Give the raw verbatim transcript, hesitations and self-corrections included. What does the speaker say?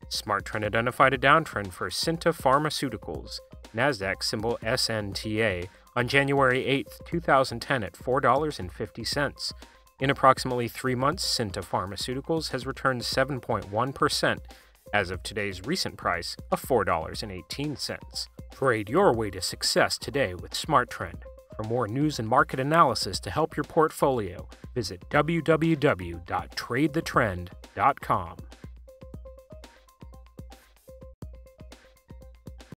SmarTrend identified a downtrend for Synta Pharmaceuticals, NASDAQ symbol S N T A, on January eighth, two thousand ten at four dollars and fifty cents. In approximately three months, Synta Pharmaceuticals has returned seven point one percent, as of today's recent price of four dollars and eighteen cents. Trade your way to success today with SmarTrend. For more news and market analysis to help your portfolio, visit w w w dot trade the trend dot com.